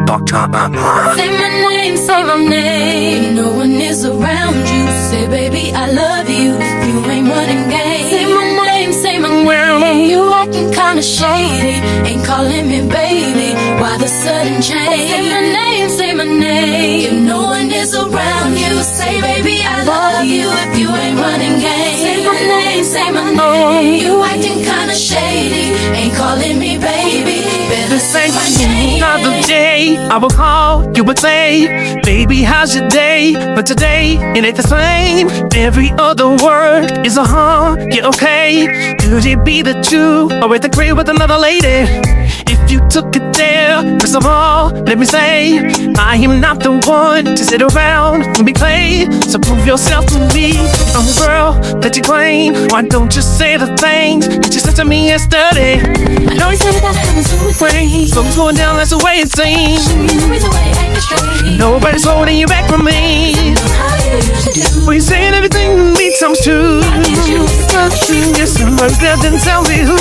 Talk to my mind. Say my name, say my name. No one is around you. Say, baby, I love you. If you ain't running game. Say my name, say my name. You acting kinda shady. Ain't calling me baby. Why the sudden change? Say my name, say my name. If no one is around you. Say, baby, I love you. If you ain't running game. Say my name, say my name. You acting kinda shady. Ain't calling me baby. Better say my name. Another day, I will call, you would say, baby, how's your day? But today, it ain't the same. Every other word is a yeah, okay. Could it be that you are with the crib with another lady? If you took it there, first of all, let me say, I am not the one to sit around and be played. So prove yourself to me, I'm the girl that you claim. Why don't you say the things that you said to me yesterday? I know you said that happens to me. Something's going down, that's the way it seems. Nobody's holding you back from me. We saying everything needs some truth. Yes, somebody's there, then tell me who.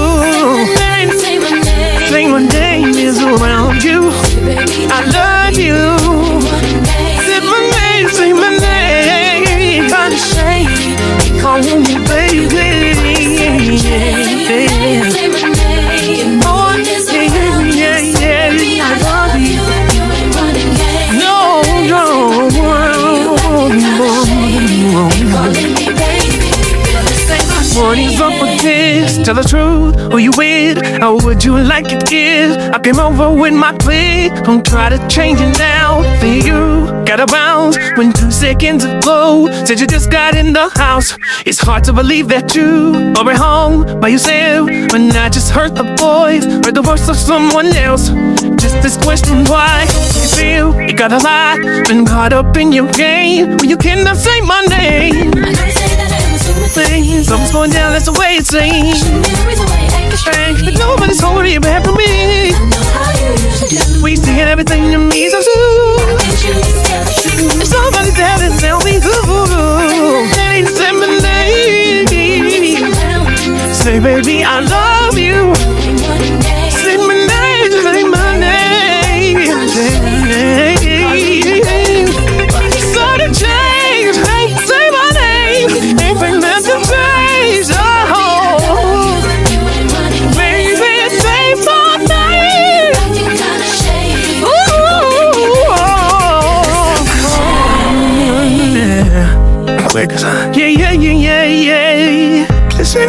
Say my name is around you. I love you. Say my name, say my name. Kinda shady, calling me baby. Say my name. I love you. Morning's up with this, tell the truth, who you with, how would you like it if I came over with my plea? Don't try to change it now, for you gotta bounce when 2 seconds ago said you just got in the house. It's hard to believe that you are at home by yourself when I just heard the voice, heard the voice of someone else. Just this question, why you feel you got a lot, been caught up in your game when you cannot say my name. Something's going down, that's the way it seems. But nobody's holding you back from me. We saying everything to me so soon. If somebody's there, then tell me who. Say my name. Say, baby, I love you. Say my name, say my name. Sudden change, say my name. Ain't meant to change, oh. Baby, say my name. Yeah. Listen.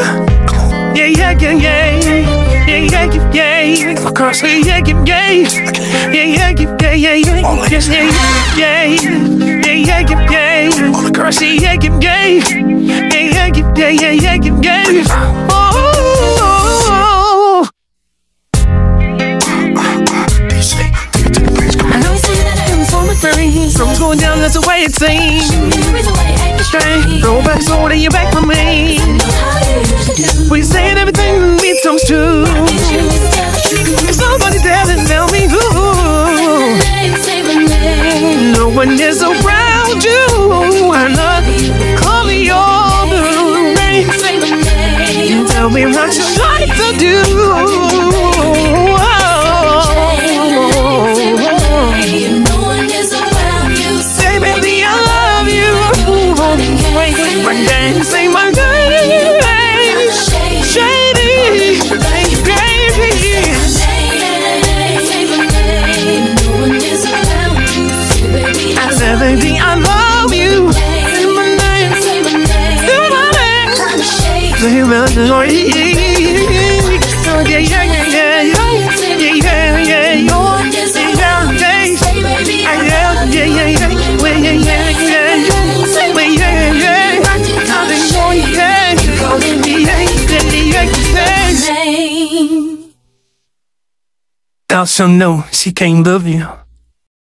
Yeah. My car say yeah. All the girls say yeah. Oh. I know you say that I am for my friends. Something's going down, that's the way it seems. Nobody's holding you back from me. We saying everything needs some truth. If somebody's there, then tell me who. No one is around you. I love you. Call me your name. Tell me what you like to do. Say, baby, I love you. Say my name. Shady, baby. I said, baby, I love you. Say my name. Say my name. Say my name. Thou shalt know she can't love you.